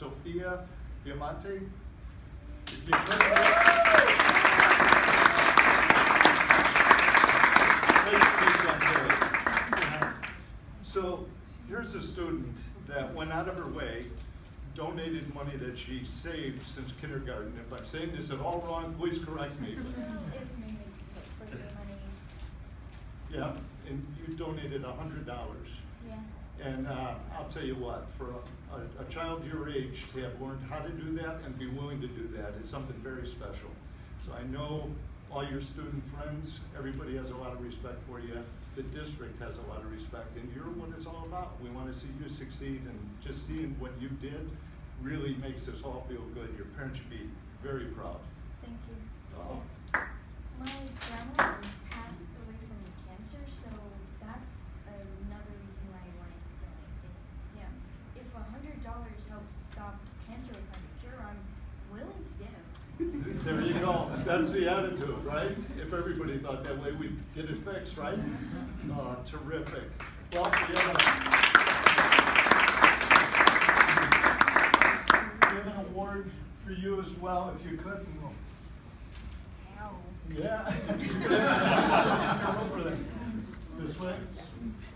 Sophia Diamante. If you could, so here's a student that went out of her way, donated money that she saved since kindergarten. If I'm saying this at all wrong, please correct me. Yeah, and you donated $100. Yeah. And I'll tell you what, for a child your age to have learned how to do that and be willing to do that is something very special. So I know all your student friends, everybody has a lot of respect for you. The district has a lot of respect, and you're what it's all about. We want to see you succeed, and just seeing what you did really makes us all feel good. Your parents should be very proud. Thank you. Yeah. My grandma passed away from cancer, so that's another reason why I wanted to donate. If $100 helps stop cancer or find a cure, I'm willing to give. There you go. That's the attitude, right? If everybody thought that way, we'd get it fixed, right? Terrific. Well, we have an award for you as well, if you could. Ow. Yeah. Over there. This way.